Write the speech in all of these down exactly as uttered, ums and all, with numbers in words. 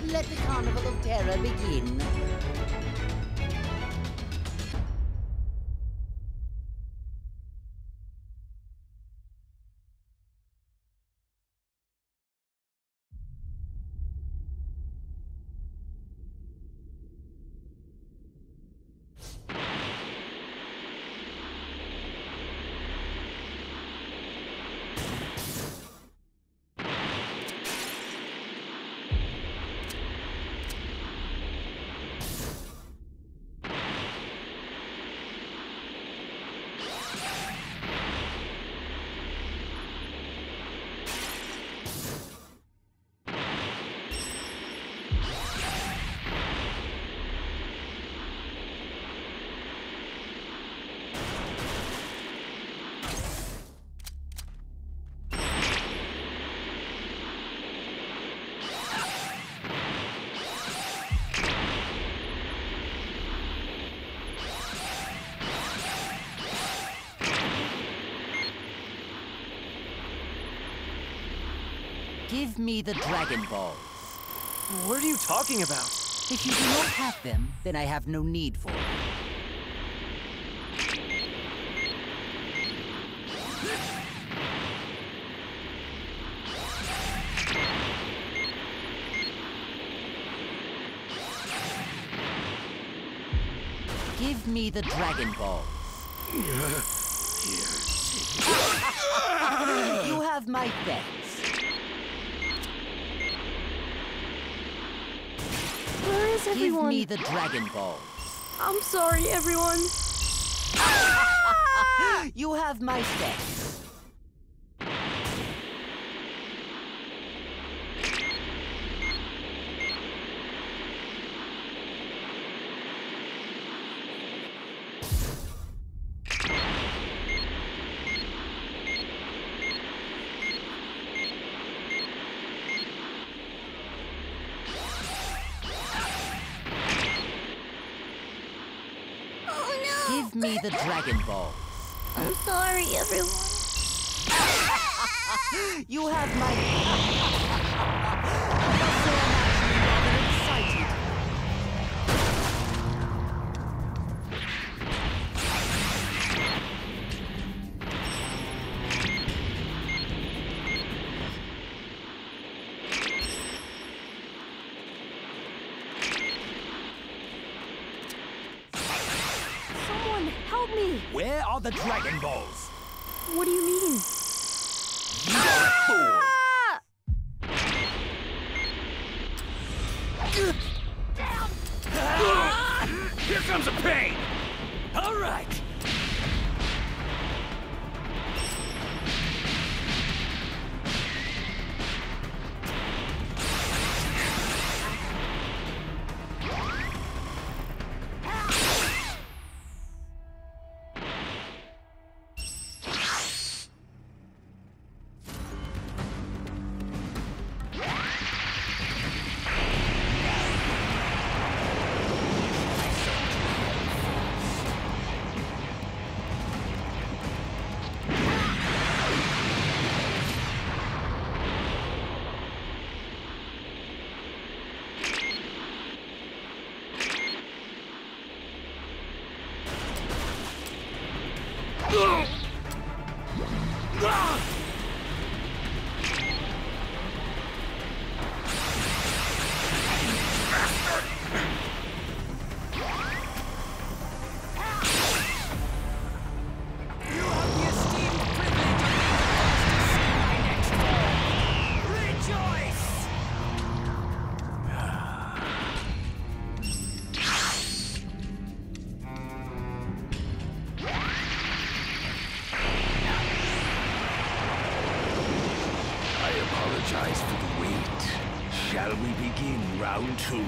Let the Carnival of Terror begin. Give me the Dragon Balls. What are you talking about? If you do not have them, then I have no need for them. Give me the Dragon Balls. You have my thanks. Where is everyone? Give me the Dragon Balls. I'm sorry, everyone. You have my thanks. Give me the Dragon Balls. I'm sorry, everyone. You have my... I must say I'm actually rather excited. Help me! Where are the Dragon Balls? What do you mean? You are a fool! Here comes a pain! All right! Apologize for the wait. Shall we begin round two?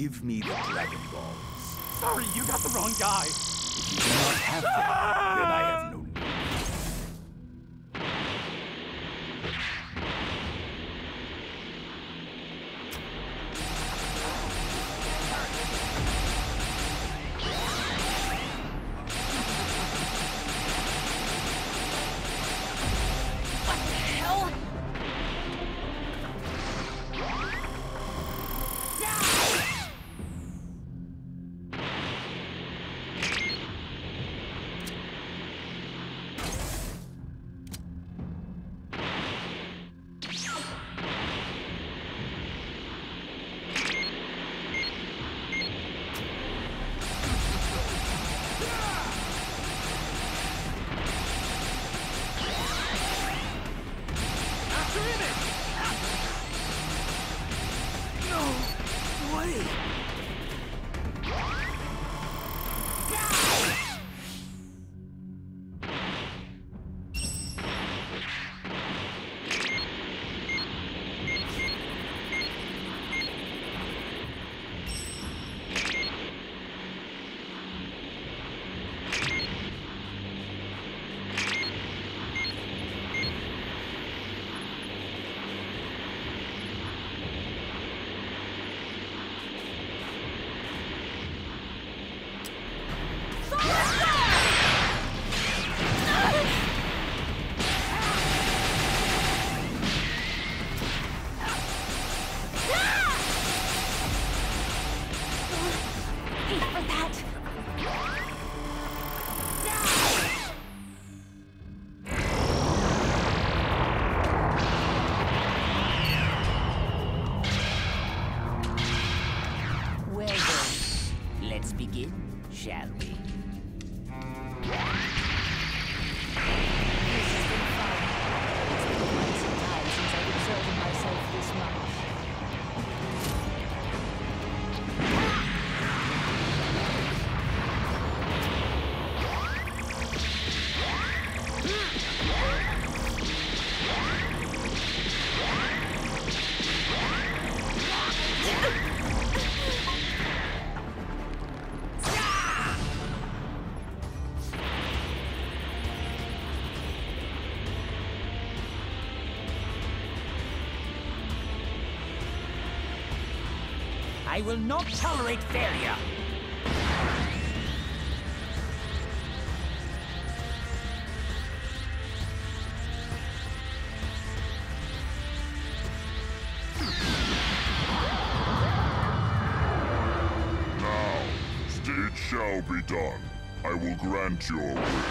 Give me the Dragon Balls. Sorry, you got the wrong guy. If you do not have them, then I have no need. Shall we? I will not tolerate failure! Now, it shall be done. I will grant your wish.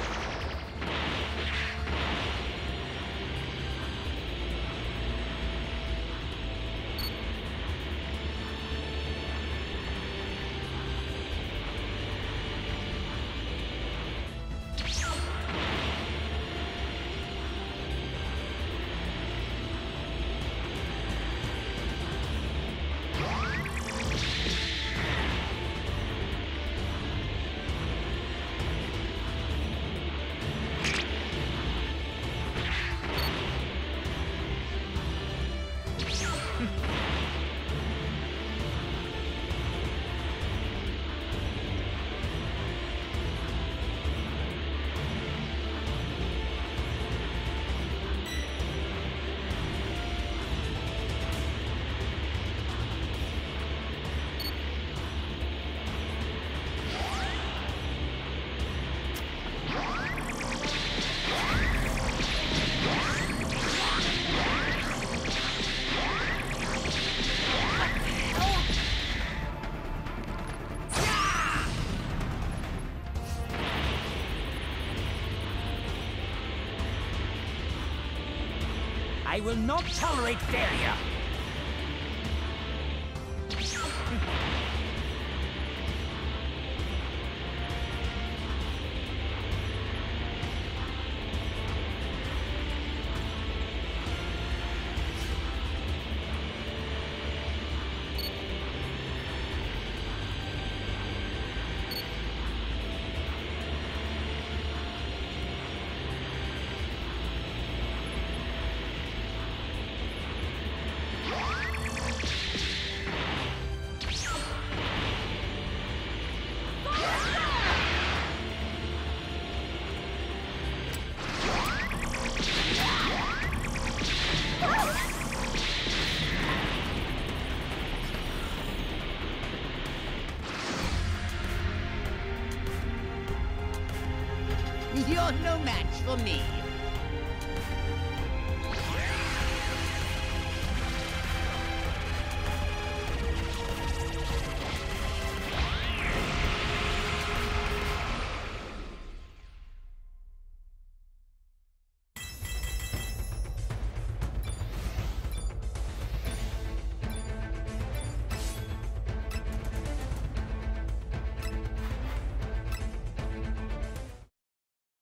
I will not tolerate failure! You're no match for me.